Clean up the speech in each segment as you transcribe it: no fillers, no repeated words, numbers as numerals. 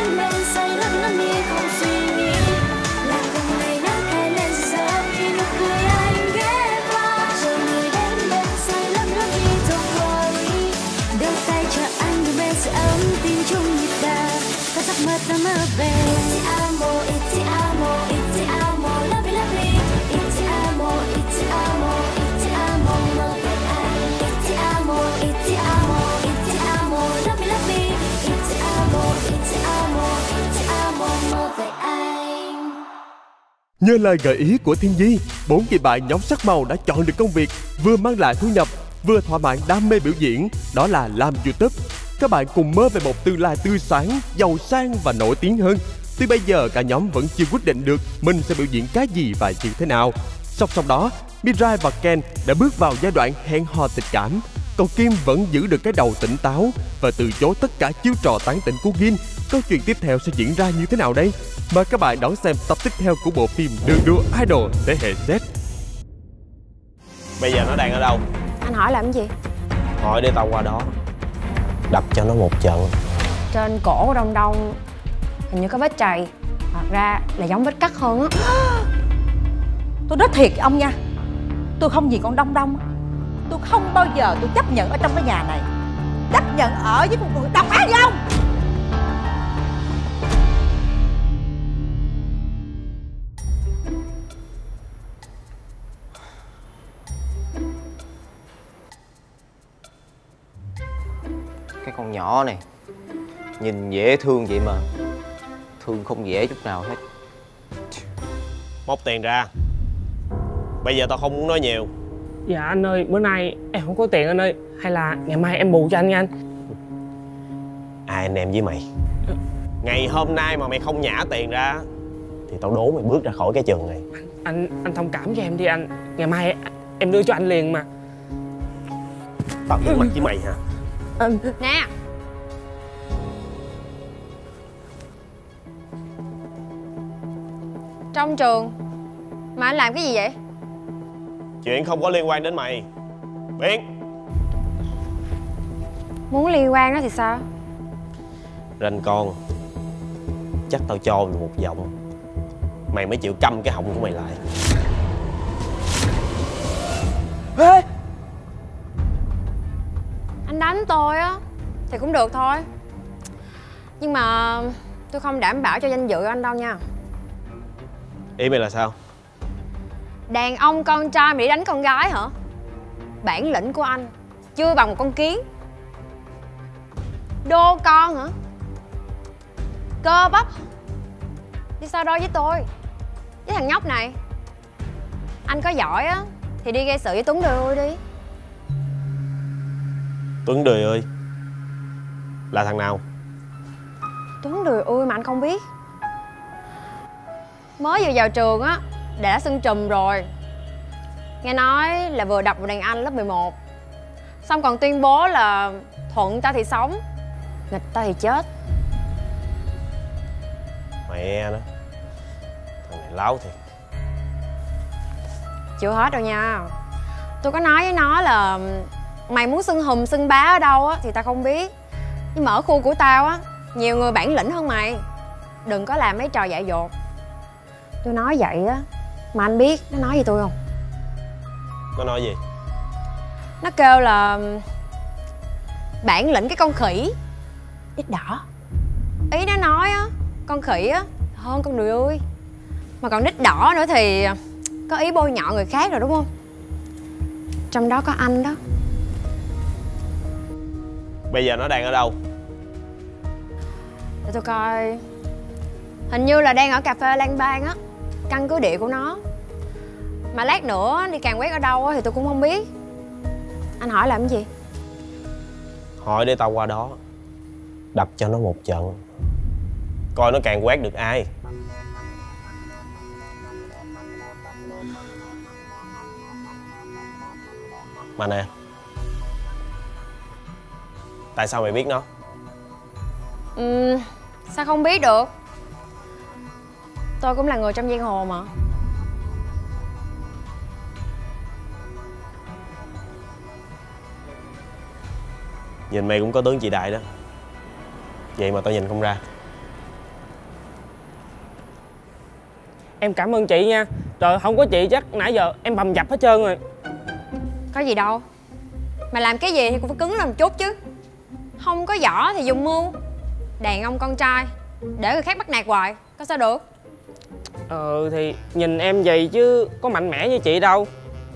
đến bên say lấp lắm đi không suy nghĩ. Là từng ngày nắng hay lên giờ khi nụ cười anh ghé qua. Chờ người đến bên say lấp lắm đi don't worry. Đưa tay cho anh đưa bên sự ấm tim chung nhịp đập. Ta giấc mơ ta mơ về. Iti amo, iti amo, lovey lovey. Iti amo, iti amo, iti amo, mơ về anh. Iti amo, iti amo, iti amo, lovey lovey. Iti amo, iti amo, iti amo, mơ về anh. Nhờ lời gợi ý của Thiên Di, 4 kỳ bài nhóm sắc màu đã chọn được công việc vừa mang lại thu nhập, vừa thỏa mãn đam mê biểu diễn, đó là làm YouTube. Các bạn cùng mơ về một tương lai tươi sáng, giàu sang và nổi tiếng hơn. Tuy bây giờ cả nhóm vẫn chưa quyết định được mình sẽ biểu diễn cái gì và như thế nào. Song song đó, Mirai và Ken đã bước vào giai đoạn hẹn hò tình cảm. Còn Kim vẫn giữ được cái đầu tỉnh táo và từ chối tất cả chiêu trò tán tỉnh của Gin. Câu chuyện tiếp theo sẽ diễn ra như thế nào đây? Mời các bạn đón xem tập tiếp theo của bộ phim Đường đua idol thế hệ Z. Bây giờ nó đang ở đâu? Anh hỏi làm cái gì? Hỏi để tao qua đó đập cho nó một trận. Trên cổ của Đông Đông hình như có vết chày, hoặc ra là giống vết cắt hơn á. Tôi nói thiệt với ông nha, tôi không vì con Đông Đông. Tôi không bao giờ tôi chấp nhận ở trong cái nhà này, chấp nhận ở với một người độc ác như ông. Cái con nhỏ này nhìn dễ thương vậy mà thương không dễ chút nào hết. Móc tiền ra. Bây giờ tao không muốn nói nhiều. Dạ anh ơi, bữa nay em không có tiền anh ơi. Hay là ngày mai em bù cho anh nha anh. Ai anh em với mày? Ngày hôm nay mà mày không nhả tiền ra thì tao đố mày bước ra khỏi cái trường này. Anh thông cảm cho em đi anh. Ngày mai em đưa cho anh liền mà. Tao giỡn mặt với mày hả? Nè, trong trường mà anh làm cái gì vậy? Chuyện không có liên quan đến mày. Biến. Muốn liên quan đó thì sao? Ranh con, chắc tao cho mày một giọng mày mới chịu câm cái họng của mày lại. Ê! Anh đánh tôi á thì cũng được thôi, nhưng mà tôi không đảm bảo cho danh dự anh đâu nha. Ý mày là sao? Đàn ông con trai mà đi đánh con gái hả? Bản lĩnh của anh chưa bằng một con kiến. Đô con hả? Cơ bắp đi so đôi với tôi, với thằng nhóc này. Anh có giỏi á thì đi gây sự với Tuấn Đười đi. Tuấn Đười ơi? Là thằng nào? Tuấn Đười ơi mà anh không biết? Mới vừa vào trường á đã sưng trùm rồi. Nghe nói là vừa đập vào đàn anh lớp 11, xong còn tuyên bố là thuận ta thì sống, nghịch ta thì chết. Mẹ nó, thằng này láo thiệt. Chưa hết đâu nha. Tôi có nói với nó là mày muốn xưng hùm xưng bá ở đâu á thì tao không biết, nhưng mà ở khu của tao á nhiều người bản lĩnh hơn mày. Đừng có làm mấy trò dại dột. Tôi nói vậy á mà anh biết nó nói gì tôi không? Nó nói gì? Nó kêu là bản lĩnh cái con khỉ ít đỏ. Ý nó nói á, con khỉ á hơn con đười ơi. Mà còn đít đỏ nữa thì có ý bôi nhọ người khác rồi đúng không? Trong đó có anh đó. Bây giờ nó đang ở đâu? Để tôi coi. Hình như là đang ở cà phê Lan Bang á, căn cứ địa của nó. Mà lát nữa đi càn quét ở đâu á thì tôi cũng không biết. Anh hỏi làm cái gì? Hỏi để tao qua đó đập cho nó một trận, coi nó càn quét được ai. Mà nè, tại sao mày biết nó? Sao không biết được? Tôi cũng là người trong giang hồ mà. Nhìn mày cũng có tướng chị Đại đó. Vậy mà tao nhìn không ra. Em cảm ơn chị nha. Trời, không có chị chắc nãy giờ em bầm dập hết trơn rồi. Có gì đâu. Mà làm cái gì thì cũng phải cứng lên một chút chứ. Không có võ thì dùng mưu. Đàn ông con trai để người khác bắt nạt hoài có sao được. Thì nhìn em vậy chứ có mạnh mẽ như chị đâu.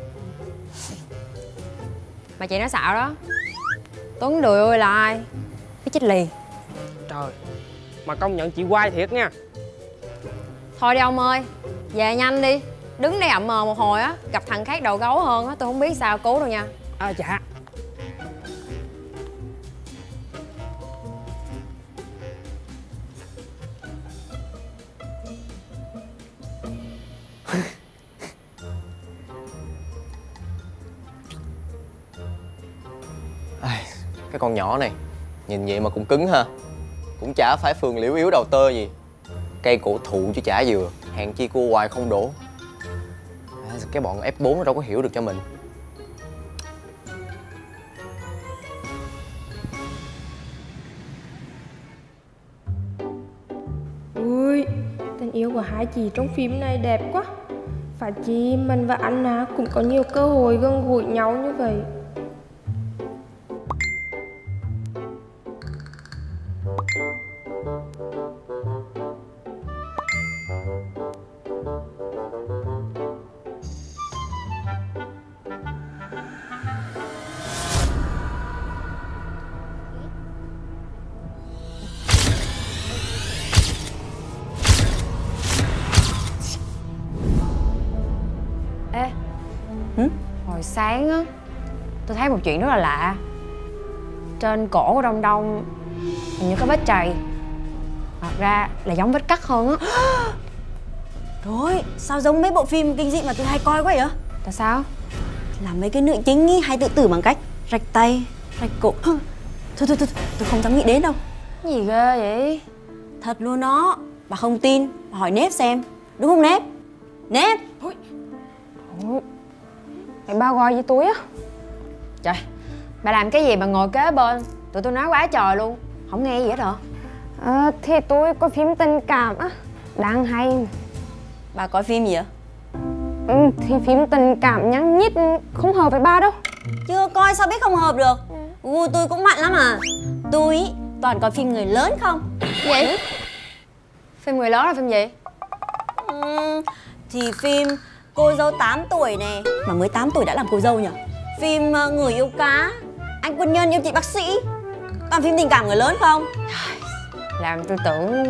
Mà chị nói xạo đó. Tuấn Đười ơi là ai biết chết liền. Trời, mà công nhận chị quay thiệt nha. Thôi đi ông ơi, về nhanh đi. Đứng đây ậm mờ một hồi á, gặp thằng khác đầu gấu hơn á, tôi không biết sao cứu đâu nha. Dạ. Cái con nhỏ này nhìn vậy mà cũng cứng ha. Cũng chả phải phường liễu yếu đầu tơ gì. Cây cổ thụ chứ chả dừa. Hèn chi cua hoài không đổ. Cái bọn F4 nó đâu có hiểu được cho mình. Ui, tình yêu của hai chị trong phim này đẹp quá. Phải chi mình và Anna cũng có nhiều cơ hội gần gũi nhau như vậy. Ê, hồi sáng á, tôi thấy một chuyện rất là lạ. Trên cổ của Đông Đông hình như có vết chày. Thật ra là giống vết cắt hơn á. Rồi, sao giống mấy bộ phim kinh dị mà tôi hay coi quá vậy? Tại sao? Là mấy cái nữ chính ý hay tự tử bằng cách rạch tay, rạch cổ. Thôi, tôi không dám nghĩ đến đâu. Cái gì ghê vậy? Thật luôn đó. Bà không tin, bà hỏi Nếp xem. Đúng không Nếp? Nếp! Mày bao gọi với tôi á. Trời, bà làm cái gì bà ngồi kế bên. Tụi tôi nói quá trời luôn. Không nghe gì hết hả? Thì tôi có phim tình cảm á, đang hay. Bà coi phim gì ạ? Thì phim tình cảm nhắn nhít không hợp với ba đâu. Chưa coi sao biết không hợp được. Gu tôi cũng mặn lắm à. Tôi ý, toàn coi phim người lớn không. Vậy? Phim người lớn là phim gì? Thì phim Cô dâu 8 tuổi nè. Mà mới 8 tuổi đã làm cô dâu nhỉ? Phim Người yêu cá, Anh quân nhân yêu chị bác sĩ. Toàn phim tình cảm người lớn không? Làm tôi tưởng...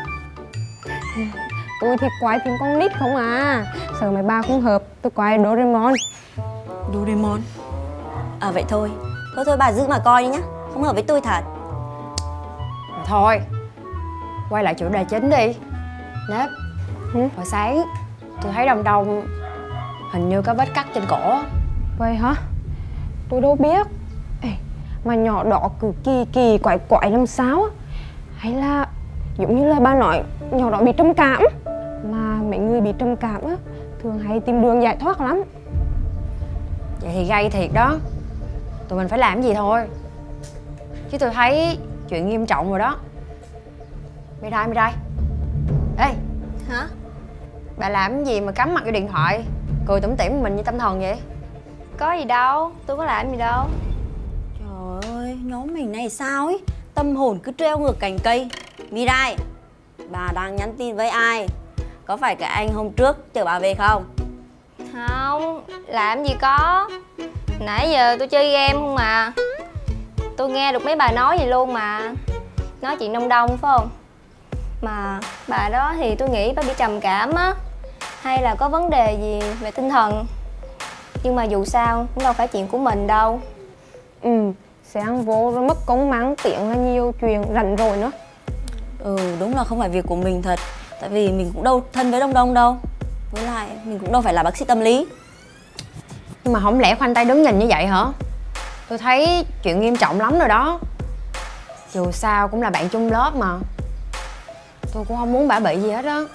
Tôi thì quay phim con nít không à. Sợ mấy ba không hợp, tôi quay Doraemon. Doraemon? Vậy thôi. Thôi bà giữ mà coi đi nhá. Không hợp với tôi thật. Thôi, quay lại chủ đề chính đi. Nếp, hồi sáng tôi thấy Đông Đông hình như có vết cắt trên cổ. Vậy hả? Tôi đâu biết. Ê, mà nhỏ đỏ cứ kỳ quái quái làm sao á? Hay là giống như lời ba nói, nhỏ đỏ bị trầm cảm. Mà mấy người bị trầm cảm á thường hay tìm đường giải thoát lắm. Vậy thì gây thiệt đó. Tụi mình phải làm gì thôi. Chứ tôi thấy chuyện nghiêm trọng rồi đó. Mày đây. Ê, Hả? bà làm cái gì mà cắm mặt vô điện thoại, cười tủm tỉm mình như tâm thần vậy? Có gì đâu, tôi có làm gì đâu. Trời ơi, nhóm mình này sao ấy? Tâm hồn cứ treo ngược cành cây. Mirai, bà đang nhắn tin với ai? Có phải cái anh hôm trước chở bà về không? Không, làm gì có. Nãy giờ tôi chơi game không mà. Tôi nghe được mấy bà nói gì luôn mà. Nói chuyện Đông Đông phải không? Mà bà đó thì tôi nghĩ bà bị trầm cảm á. Hay là có vấn đề gì về tinh thần. Nhưng mà dù sao cũng đâu phải chuyện của mình đâu. Sáng vô rồi mất công mang tiếng là nhiều chuyện rảnh rồi nữa. Đúng là không phải việc của mình thật. Tại vì mình cũng đâu thân với Đông Đông đâu. Với lại mình cũng đâu phải là bác sĩ tâm lý. Nhưng mà không lẽ khoanh tay đứng nhìn như vậy hả? Tôi thấy chuyện nghiêm trọng lắm rồi đó. Dù sao cũng là bạn chung lớp mà. Tôi cũng không muốn bả bị gì hết á.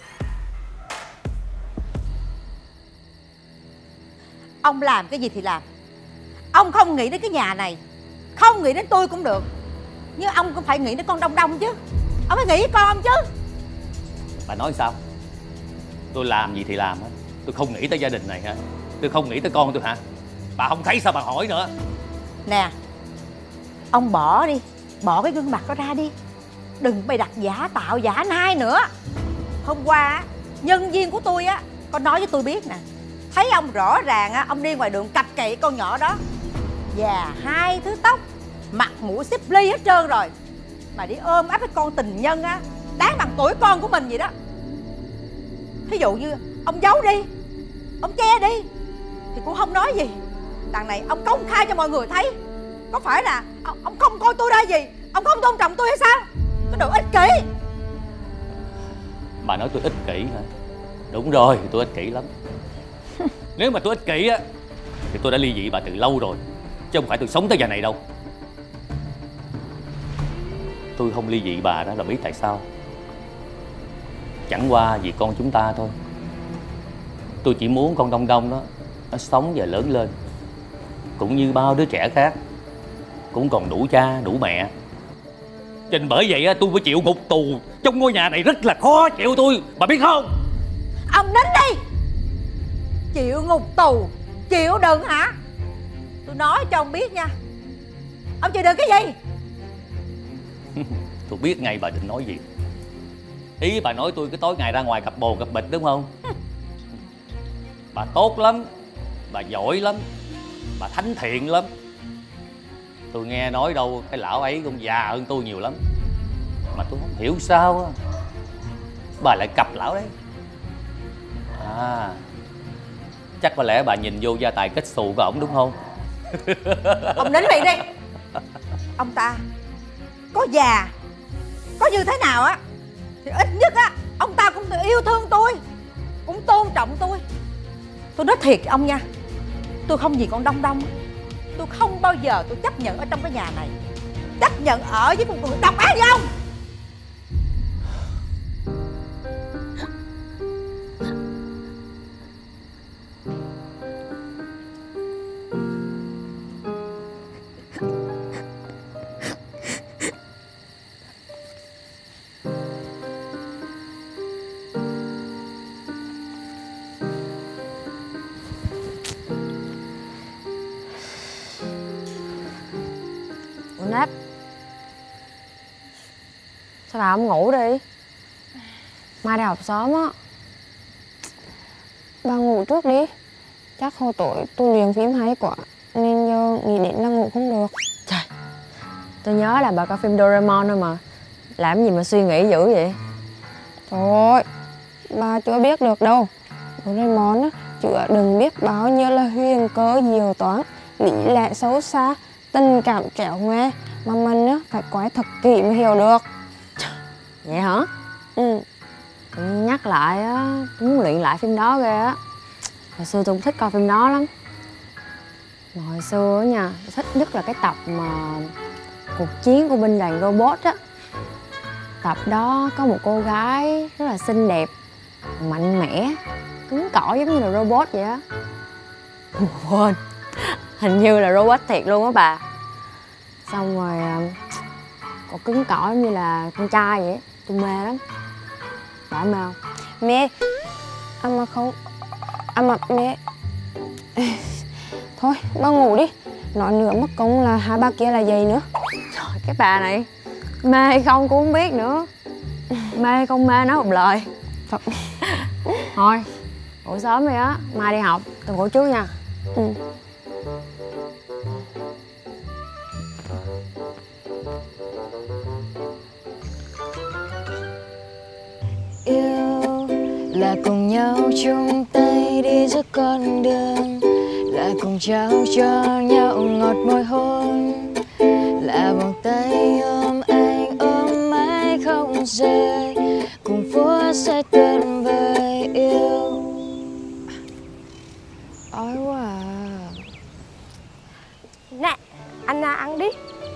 Ông làm cái gì thì làm. Ông không nghĩ đến cái nhà này, không nghĩ đến tôi cũng được. Nhưng ông cũng phải nghĩ đến con Đông Đông chứ. Ông phải nghĩ với con ông chứ. Bà nói sao? Tôi làm gì thì làm á, tôi không nghĩ tới gia đình này hả? Tôi không nghĩ tới con tôi hả? Bà không thấy sao bà hỏi nữa? Nè, ông bỏ đi, bỏ cái gương mặt đó ra đi. Đừng bày đặt giả tạo giả nai nữa. Hôm qua nhân viên của tôi á có nói với tôi biết nè, thấy ông rõ ràng á, ông đi ngoài đường cạch cậy con nhỏ đó, già 2 thứ tóc, mặt mũi xếp ly hết trơn rồi, mà đi ôm ấp cái con tình nhân á đáng bằng tuổi con của mình vậy đó. Thí dụ như ông giấu đi, ông che đi thì cũng không nói gì. Đằng này ông công khai cho mọi người thấy. Có phải là ông không coi tôi ra gì, ông không tôn trọng tôi hay sao? Cái đồ ích kỷ. Bà nói tôi ích kỷ hả? Đúng rồi, tôi ích kỷ lắm. Nếu mà tôi ích kỷ á thì tôi đã ly dị bà từ lâu rồi, chứ không phải tôi sống tới giờ này đâu. Tôi không ly dị bà đó là biết tại sao. Chẳng qua vì con chúng ta thôi. Tôi chỉ muốn con Đông Đông đó nó sống và lớn lên cũng như bao đứa trẻ khác, cũng còn đủ cha đủ mẹ. Cho nên bởi vậy tôi phải chịu ngục tù trong ngôi nhà này rất là khó chịu tôi, bà biết không? Ông đến đi. Chịu ngục tù, chịu đựng hả? Tôi nói cho ông biết nha, ông chịu đựng cái gì? Tôi biết ngay bà định nói gì. Ý bà nói tôi cứ tối ngày ra ngoài cặp bồ cặp bịch đúng không? Bà tốt lắm, bà giỏi lắm, bà thánh thiện lắm. Tôi nghe nói đâu cái lão ấy cũng già hơn tôi nhiều lắm, mà tôi không hiểu sao á bà lại cặp lão đấy. À, chắc có lẽ bà nhìn vô gia tài kết xù của ổng đúng không? Ông nín miệng đi. Ông ta có già, có như thế nào á thì ít nhất á ông ta cũng yêu thương tôi, cũng tôn trọng tôi. Tôi nói thiệt ông nha, tôi không vì con Đông Đông, tôi không bao giờ tôi chấp nhận ở trong cái nhà này, chấp nhận ở với một người độc ác như ông. Nát, sao bà không ngủ đi? Mai đi học sớm á. Bà ngủ trước đi. Chắc hồi tối tôi luyện phim hay quá nên giờ nghĩ đến là ngủ không được. Trời, tôi nhớ là bà coi phim Doraemon thôi mà, làm gì mà suy nghĩ dữ vậy? Trời ơi, bà chưa biết được đâu. Doraemon á chữa đừng biết bao nhiêu là huyền cơ diệu toán, lý lẽ xấu xa, tình cảm trẻo ngoe mà mình á phải quái thật kỹ mới hiểu được. Vậy hả? Ừ. Nhắc lại á, tôi muốn luyện lại phim đó ghê á. Hồi xưa tôi cũng thích coi phim đó lắm. Mà hồi xưa á nha, tôi thích nhất là cái tập mà cuộc chiến của binh đoàn robot á. Tập đó có một cô gái rất là xinh đẹp, mạnh mẽ, cứng cỏi giống như là robot vậy á. Quên, hình như là robot thiệt luôn á bà. Xong rồi cô cứng cỏi giống như là con trai vậy. Tôi mê lắm. Bà mê không? Mẹ, mà không, mà mẹ. Thôi bà ngủ đi, nói nữa mất công là hai ba kia là gì nữa. Trời, cái bà này mê hay không cũng không biết nữa. Mê hay không mê nói một lời. Thôi ngủ sớm đi á, mai đi học. Tôi ngủ trước nha. Ừ. Yêu là cùng nhau chung tay đi giữa con đường, là cùng trao cho nhau ngọt môi hôn, là vòng tay ôm anh ôm mãi không rời, cùng phố sẽ tuyệt vời yêu. Đói quá à. Nè, anh ăn đi.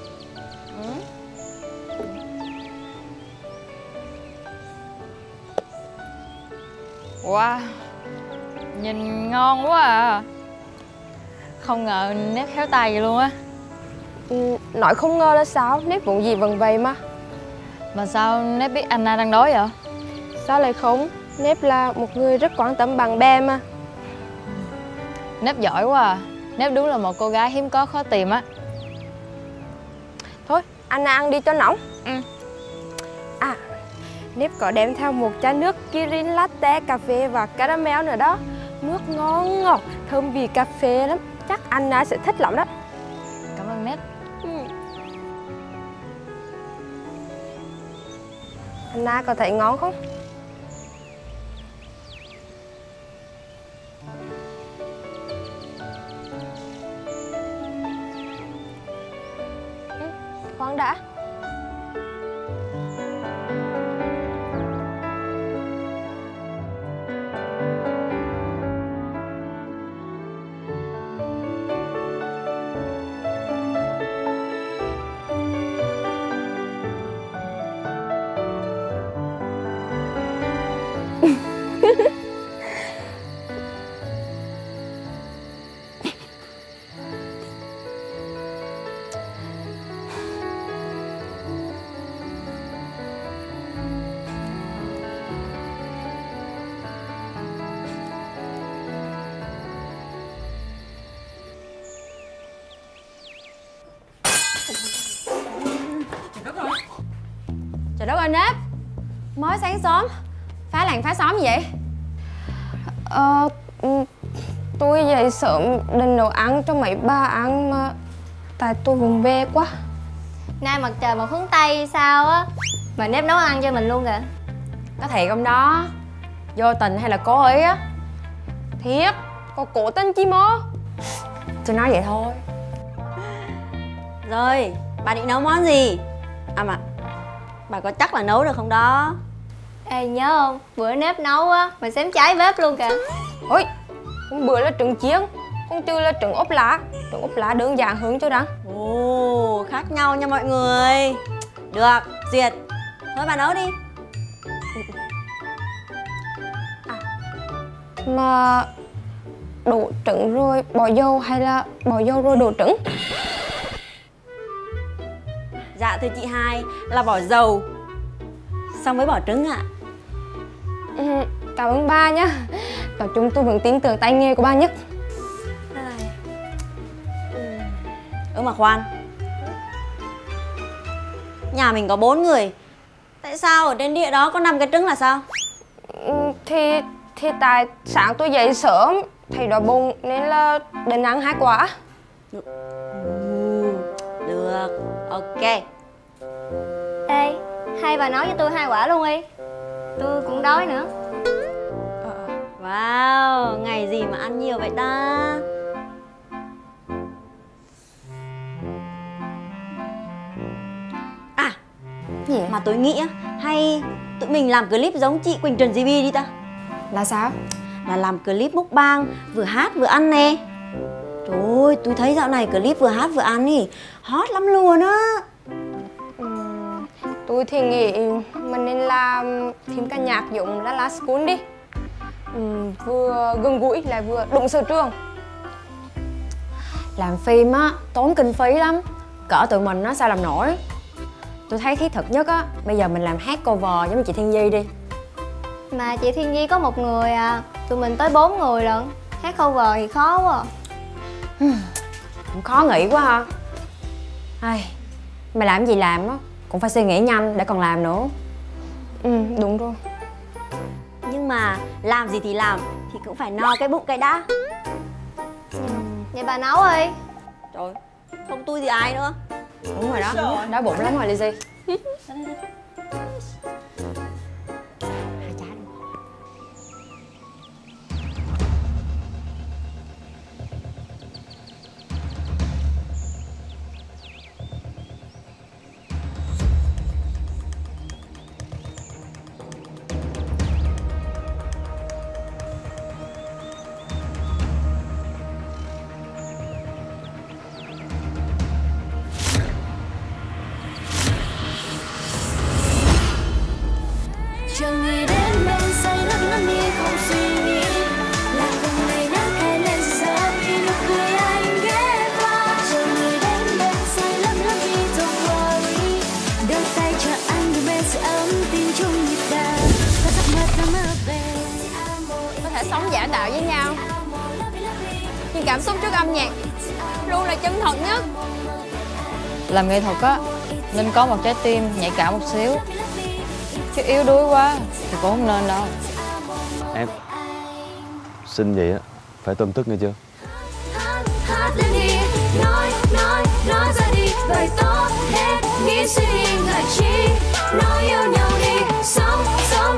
Wow, nhìn ngon quá à. Không ngờ nếp khéo tay vậy luôn á. Nói không ngờ là sao, nếp vụ gì vần vầy mà. Mà sao nếp biết Anna đang đói vậy? Sao lại không? Nếp là một người rất quan tâm bạn bè mà. Nếp giỏi quá à. Nếp đúng là một cô gái hiếm có khó tìm á. Thôi, anh ăn đi cho nóng. Ừ. À, Nếp có đem theo một chai nước Kirin Latte, cà phê và caramel nữa đó. Nước ngon ngọt, thơm vị cà phê lắm. Chắc Anna sẽ thích lắm đó. Cảm ơn Nếp. Anna có thấy ngon không? Khoan đã. Trời đất ơi Nếp, mới sáng sớm phá làng phá xóm gì vậy? Tôi dậy sớm định nấu ăn cho mấy bà ăn mà tại tôi vùng về quá. Nay mặt trời mọc hướng Tây sao á mà Nếp nấu ăn cho mình luôn kìa. Có thiệt không đó? Vô tình hay là cố ý á? Thiệt, còn cố tình chi mơ. Tôi nói vậy thôi. Rồi, bà định nấu món gì? À mà, bà có chắc là nấu được không đó? Ê nhớ không, bữa Nếp nấu á mà xém cháy bếp luôn kìa. Ôi, hôm bữa là trứng chiên, con trừ là trứng ốp lá. Trứng ốp lá đơn giản hơn cho đã. Ồ, khác nhau nha mọi người. Được, duyệt. Thôi bà nấu đi. Mà đổ trứng rồi bỏ dầu hay là bỏ dầu rồi đổ trứng? Dạ thưa chị hai, là bỏ dầu xong mới bỏ trứng ạ. Cảm ơn ba nhá. Nói chung tôi vẫn tin tưởng tay nghề của ba nhất. Mà khoan, nhà mình có 4 người, tại sao ở trên địa đó có 5 cái trứng là sao? Thì tại sáng tôi dậy sớm thấy đói bụng nên là định ăn 2 quả. Được, ok. Ê, hai bà nói với tôi 2 quả luôn đi. Tôi cũng đói nữa. Wow, ngày gì mà ăn nhiều vậy ta? À, gì? Mà tôi nghĩ hay tụi mình làm clip giống chị Quỳnh Trần GB đi ta. Là sao? Là làm clip mukbang, vừa hát vừa ăn nè. Trời ơi, tôi thấy dạo này clip vừa hát vừa ăn ý hot lắm luôn á. Tôi thì nghĩ mình nên làm phim ca nhạc giống La La School đi. Vừa gần gũi lại vừa đúng sở trường. Làm phim á, tốn kinh phí lắm. Cỡ tụi mình á, sao làm nổi. Tôi thấy thiết thực nhất á, bây giờ mình làm hát cover giống như chị Thiên Di đi. Mà chị Thiên Di có 1 người à, tụi mình tới 4 người lận. Hát cover thì khó quá. Cũng khó nghĩ quá ha. Ai, mày làm gì làm á, cũng phải suy nghĩ nhanh để còn làm nữa. Đúng rồi. Nhưng mà làm gì thì làm thì cũng phải no cái bụng cái đã. Vậy bà nấu đi. Trời, không tôi thì ai nữa. Đúng rồi đó, đói bụng lắm rồi Lizzy. sống giả tạo với nhau. Nhưng cảm xúc trước âm nhạc luôn là chân thật nhất. Làm nghệ thuật á nên có một trái tim nhạy cảm một xíu, chứ yếu đuối quá thì cũng không nên đâu. Em xin vậy á phải tươm tức nghe chưa? Hát lên đi, nói ra đi, lời tốt hết, nghĩ suy nghĩ ngại chi, nói yêu nhau đi, sống